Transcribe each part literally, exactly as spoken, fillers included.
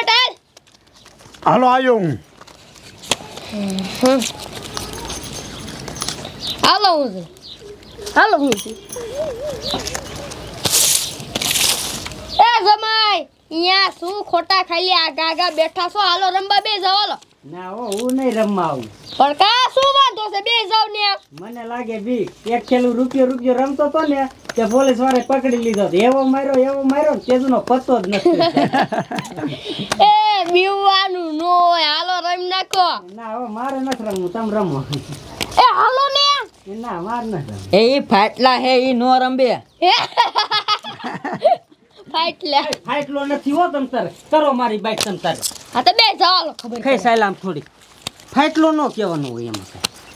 બેટા હાલો આવ્યો હું હાલો હું હાલો હું એ જમાઈ અહીંયા શું ખોટા ખાલી આગા આગા બેઠા છો હાલો રંબા બે જાવ હાલો ના હો હું નહીં રમવા આવું પણ કા શું વાંધો છે બે જાવ ને મને લાગે બી એક ખેલું રૂપિયો રૂપિયો રમતો તો ને તે પોલીસ વાળે પકડી લીધો એવો માર્યો એવો માર્યો તેજનો પત્તો જ નથી એ બીવાનું નો હોય હાલો રમી નાખો ના હવે મારે નથી રમવું તમે રમો એ હાલો ને ના માર નથી એ ઈ ફાટલા હે ઈ નો રંબે ફાટલા ફાટલો નથી હો તમ તારે કરો મારી બાઈક તમ તારે હા તો બે જાવ હાલો ખબર કઈ સાયલામ થોડી ફાટલો નો કહેવાનું હોય એમાં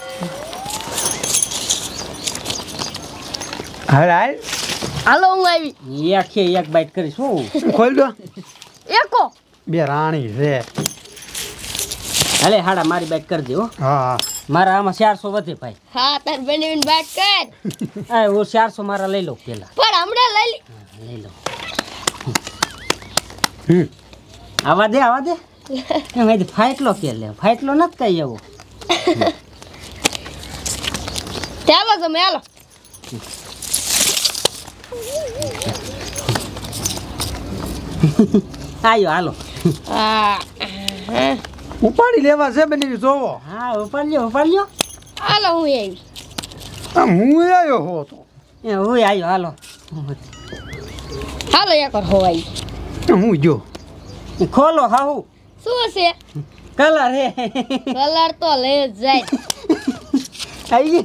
હાલ હાલ હાલો હું આવી એક છે એક બાઈટ કરીશ હું ખોલ દો એકો બે રાણી છે હાલે હાડા મારી બાઈટ કરી દે હો હા મારા આમાં ચારસો વધે ભાઈ હા તાર બનેવીને વાત કર હા હું ચારસો મારા લઈ લઉં પેલા પણ હમણાં લઈ લી લઈ લઉં હમ આવા દે આવા દે એમ ફાટલો કે લે ફાટલો નથી કઈ એવો ચાલો તમે હાલો આયો હાલો હા ઉપાડી લેવા છે બનેવી જોવો હા ઉપાડ્યો ઉપાડ્યો હાલો હું આવી આમ હું આવ્યો હો તો એ હું આયો હાલો હાલો એક વાર હોવાઈ હું જો ખોલો હાહુ શું છે કલર હે કલર તો લે જાય આવી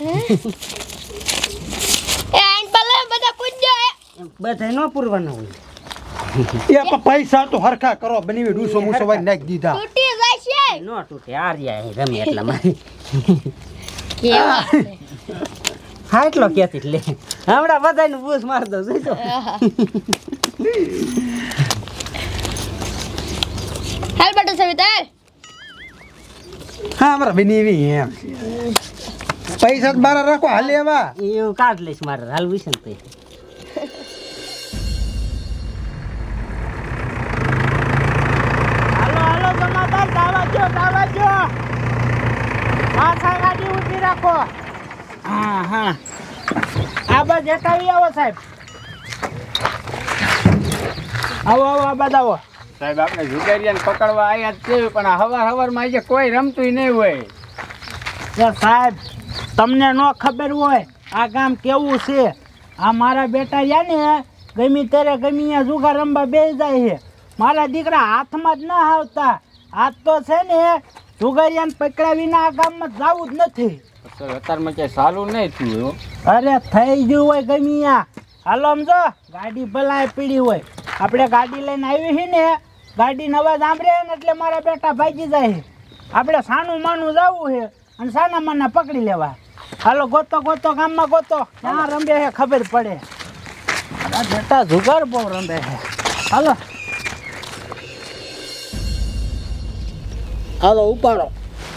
એ આઈન બલે બધા કુંજો બધા નો પૂરવાનો હોય એ પણ પૈસા તો હરખા કરો બનેવી ડૂસો મૂસો વાળી નાખી દીધા તૂટી જાય છે નો તૂટે આર્યા રમે એટલા મારી કેવા હા એટલો ક્યાંથી લે હમણાં બધાનું બૂસ માર દઉં જોઈતો હાલ બટા સવિતા હા અમારા બનેવી એમ પૈસા જ બારા રાખો હાલે એવા એ હું કાઢ લઈશ મારે હાલવી છે ને તે હાલો હાલો જમાદાર દાવા જો દાવા જો પાછા ગાડી ઊભી રાખો હા હા આ બસ જતાવી આવો સાહેબ આવો આવો આ બાદ આવો સાહેબ આપણે જુગારિયાને પકડવા આવ્યા જ છે પણ આ હવાર હવારમાં આજે કોઈ રમતું નહીં હોય સાહેબ તમને ન ખબર હોય આ ગામ કેવું છે આ મારા બેટા રહ્યા ને ગમી ત્યારે ગમી ત્યાં જુગાર રમવા બેસી જાય છે મારા દીકરા હાથમાં જ ના આવતા હાથ તો છે ને જુગારિયાને પકડ્યા વિના આ ગામમાં જવું જ નથી સર અત્યારમાં ક્યાંય સારું નહીં થયું અરે થઈ ગયું હોય ગમી ત્યાં હાલો સમજો ગાડી ભલાય પીડી હોય આપણે ગાડી લઈને આવી છે ને ગાડીનો અવાજ સાંભળે ને એટલે મારા બેટા ભાગી જાય છે આપણે સાનું માનું જવું છે અને સાના માના પકડી લેવા હાલો ગોતો ગોતો ગામમાં ગોતો ક્યાં રમે છે ખબર પડે મારા બેટા જુગાર બહુ રમે છે હાલો હાલો ઉપાડો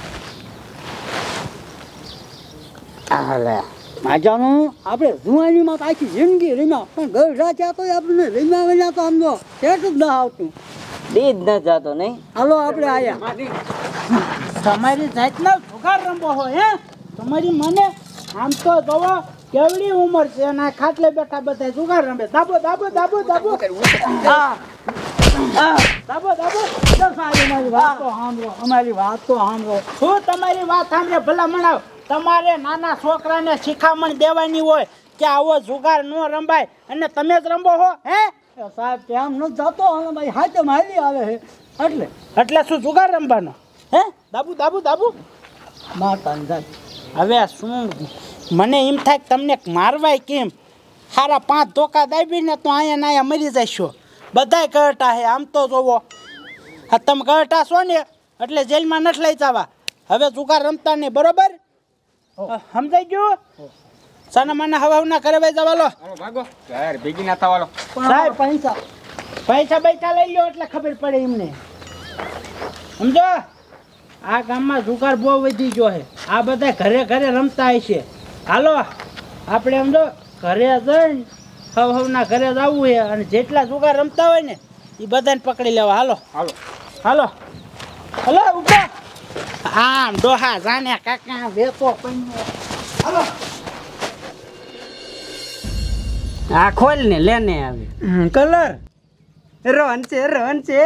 હાલે માજાનું આપણે જુવાનીમાં તો આખી જિંદગી રમ્યા પણ ઘર રાખ્યા તો આપણે રમ્યા વિના તો આમ કેટલું ના આવતું દીદ ન જતો નહીં હાલો આપણે આયા તમારી જાતના જુગાર રમવો હોય હે તમારી મને આમ તો જોવો કેવડી ઉંમર છે અને ખાટલે બેઠા બધા જુગાર રમે દાબો દાબો દાબો દાબો હા દાબો દાબો અમારી વાત તો સાંભળો અમારી વાત તો સાંભળો શું તમારી વાત સાંભળે ભલા મણાવ તમારે નાના છોકરાને શિખામણ દેવાની હોય કે આવો જુગાર ન રંબાય અને તમે જ રમો હો હે સાહેબ તેમ ન જતો અને ભાઈ હાથે મારી આવે છે એટલે એટલે શું જુગાર રમવાનો હે દાબુ દાબુ દાબુ માતા હવે શું મને એમ થાય તમને મારવાય કેમ સારા પાંચ ધોકા દાબીને તો અહીંયા ના અહીંયા મરી જશો બધાય કરટા છે આમ તો જોવો આ તમે કરટા છો ને એટલે જેલમાં નથી લઈ જવા હવે જુગાર રમતા નહીં બરોબર સમજાઈ ગયું સાના માના હવા ના કરે ભાઈ જવા લો ભાગો યાર ભેગી ના થવાલો સાહેબ પૈસા પૈસા પૈસા લઈ લો એટલે ખબર પડે એમને સમજો આ ગામમાં જુગાર બહુ વધી ગયો છે આ બધા ઘરે ઘરે રમતા હશે હાલો આપણે સમજો ઘરે જઈને હવ હવના ઘરે જવું છે અને જેટલા જુગાર રમતા હોય ને એ બધાને પકડી લેવા હાલો હાલો હાલો હાલો ઉભા આમ ડોહા જાને કાકા વેતો હાલો આ ખોલ ને લેને આવી કલર રોન છે રોન છે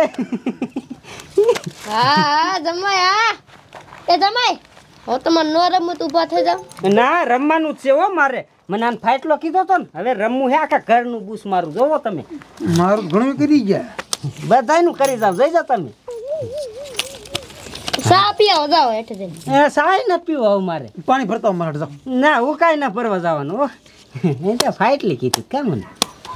હા હા જમાઈ હા એ જમાઈ હો તમારે નો રમત ઊભા થઈ જાવ ના રમવાનું જ છે હો મારે મને આને ફાટલો કીધો તો ને હવે રમવું હે આખા ઘરનું બૂસ મારું જોવો તમે મારું ઘણું કરી ગયા બધાયનું કરી જાવ જઈ જાવ તમે સા પીઓ જાવ હેઠે જઈને એ સાય ન પીવો હવે મારે પાણી ભરતા આવો મારા જાઓ ના હું કાંઈ ના ફરવા જવાનું હો એ તો ફાટલી કીધું કેમ મને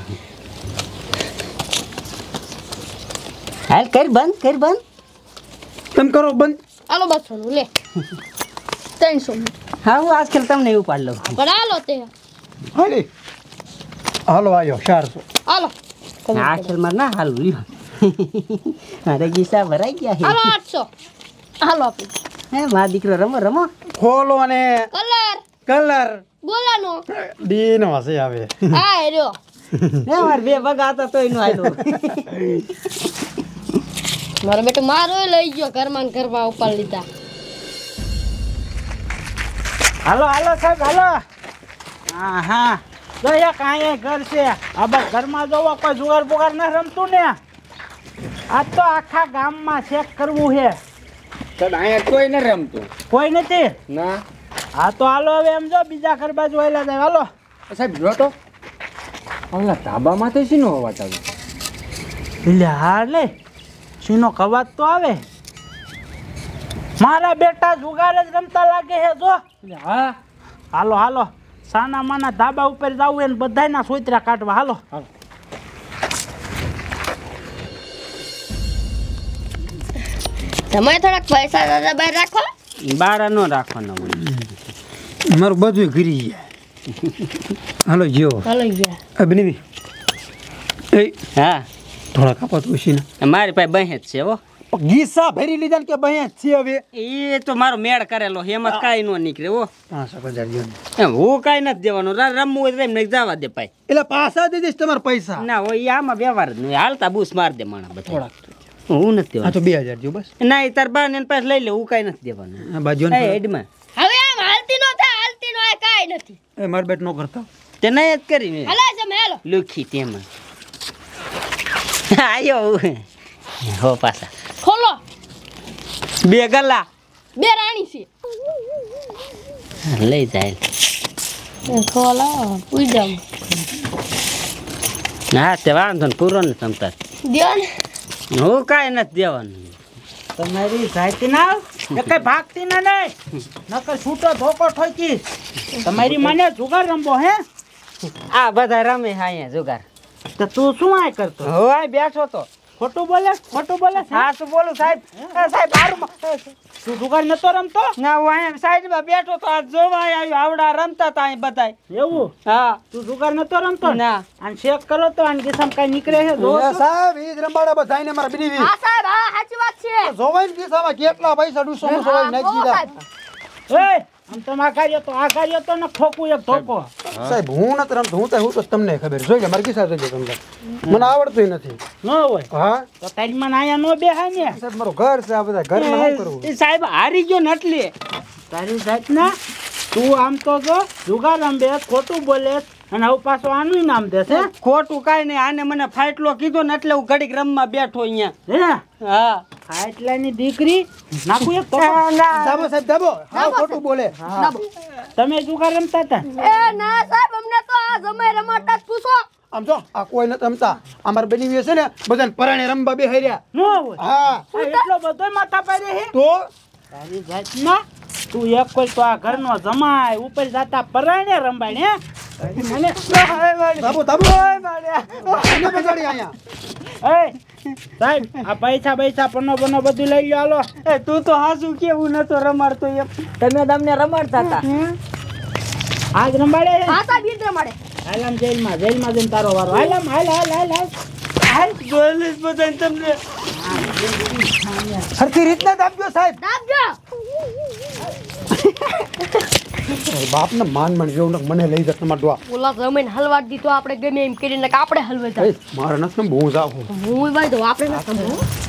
હાલ કરી બંધ કરી બંધ તમે કરો બંધ હાલો બસો નું લે ત્રણસો નું હા હું આજકાલ તમને એવું પાડ લઉં પણ હાલો તે હાલે હાલો આવ્યો ચારસો હાલો આજકાલ મારે ના હાલવું લ્યો મારે ગીસા ભરાઈ ગયા હાલો છે આઠસો હાલો આપણે હે મારા દીકરો રમો રમો ખોલો અને કલર કલર બોલાનો ડીન વાસે આવે આ રહ્યો હે મારે બે બગા હતા તોય નું હાલ્યું મારો બેટો મારો લઈ ગયો ઘરમાં ને ઘરમાં ઉપર લીધા હાલો હાલો સાહેબ હાલો હા હા તો એક અહીંયા ઘર છે આ બસ ઘરમાં જોવો કોઈ જુગાર બુગાર ના રમતું ને આ તો આખા ગામમાં ચેક કરવું છે સાહેબ અહીંયા કોઈ ન રમતું કોઈ નથી ના હા તો હાલો હવે એમ જો બીજા ઘર બાજુ આવેલા જાય હાલો સાહેબ જો તો ઓલા ધાબામાંથી શીનો અવાજ આવે એટલે હા લે શીનો કવાત તો આવે મારા બેટા જુગાર જ રમતા લાગે છે જો એટલે હા હાલો હાલો સાના માના ધાબા ઉપર જવું એને બધાયના સોતરા કાઢવા હાલો હાલો તમે થોડાક પૈસા દાદા બહાર રાખો બારા નો રાખવાનો મારું બધું ઘરી ગયા હાલો જો હાલો ગયા અબનીવી એ હા થોડા કાપા તો ઉસીના મારી પાસે બહેજ છે હો ગીસા ભરી લીધા ને કે બહ્યા છે હવે એ તો મારો મેળ કરેલો એમાં કાંઈ ન નીકળે હો પાંચ હજાર જો એમ હું કાંઈ નથી દેવાનું રા- રમવું હોય તો એમ નહીં જવા દે પાઈ એટલે પાછા દઈ દઈશ તમારા પૈસા ના હોય ઈ આમાં વ્યવહાર જ નહીં હાલતા બૂસ માર દે માણા બધા હું નથી હા દેવાનું તો બે હજાર જો બસ ના એ તાર બાર ને એને પાસે લઈ લે હું કાંઈ નથી દેવાનું આ બાજુ એ હેડમાં હવે આમ હાલતી નો થાય હાલતી નો એ કાઈ નથી એ માર બેટ નો કરતા તે નહીં જ કરીને હાલો જમે હાલો લુખી તેમાં આયો હો પાછા ખોલો બે ગલ્લા બે રાણી છે લઈ જાય ખોલો ઉઈ જાવ હા તે વાંધો ને પૂરો ને તમતાર દ્યો ને હું કાંઈ નથી દેવાનું તમારી જાતી ના એ કઈ ભાગતી ના નહીં નકર છૂટો ધોકો ઠોકી તમારી મને જુગાર રમવો હે આ બધા રમે હા અહીંયા જુગાર તો તું શું આય કરતો હો આ બેઠો તો ખોટું બોલે ખોટું બોલે હા શું બોલું સાહેબ એ સાહેબ હારું તું જુગાર નતો રમતો ના હું અહીંયા સાઈડમાં બેઠો તો આ જોવા આવ્યો આવડા રમતા હતા અહીં બધાય એવું હા તું જુગાર નતો રમતો ને? ના આને ચેક કરો તો આને કિસ્સામાં કઈ નીકળે છે જો એ સાહેબ ઈ જ રંબાડા બધાઈને મારા બીની હા સાહેબ હા સાચી વાત છે જોવાઈને કિસ્સામાં કેટલા પૈસા ડૂસો મુસો હા, નાખી કહો દીધા સાહેબ. એ આમ તો આ કાર્ય તો આ કાર્ય તો ને ખોકું એક ધોકો સાહેબ હું નથી રમતો હું તો હું તો તમને ખબર જોઈ લે મારા કિસ્સા જોઈ લે તમને મને આવડતું નથી ન હોય હા તો તારી મને આયા નો બેહાય ને સાહેબ મારું ઘર છે આ બધા ઘરમાં શું કરવું એ સાહેબ હારી ગયો ને એટલે તારી જાતના તું આમ તો જો જુગાર રમે ખોટું બોલે અને હવે પાછો આનું નામ દેશે ખોટું કાંઈ નહીં આને મને ફાટલો કીધો ને એટલે હું ઘડીક રમવા બેઠો અહીંયા હે હા ફાટલાની દીકરી નાખું એક ધોકો. દાબો સાહેબ દાબો હા ખોટું બોલે તમે જુગાર રમતા હતા એ ના સાહેબ અમને તો આ જમાઈ રમાડતા જ પૂછો આમ જો આ કોઈ નથી રમતા અમારે બની છે ને બધાને પરાણે રમવા બે રહ્યા ન હોય હા આ એટલો બધો માથા પાડે હે તો તારી જાતના તું એક કોઈ તો આ ઘરનો જમાય ઉપર જાતા પરાણે રંબાય હે મને દાબો દાબો એને બગાડી અહીંયા એ સાહેબ આ પૈસા પૈસા પન્નો બનો બધું લઈ લો હાલો એ તું તો હાસું કેવું નતો રમાડતો એમ તમે તમને રમાડતા હતા આજ રંબાડે હે હા સાહેબ ઈ જ રમાડે હાલામ જેલમાં જેલમાં જઈને તારો વારો હાલામ હાલ હાલ હાલ હાલ હાલ જોયેલું જ બધાને તમને સરખી રીતના દાબજો સાહેબ દાબજો બાપને માન માન જેવું ને મને લઈ જશે તમારા ડોહા ઓલા જમીન હલવા દીધો આપણે ગમે એમ કરીને કે આપણે હલવે જાય મારે નથી ને બહુ જાવ હું ભાઈ તો આપણે ના સંભળો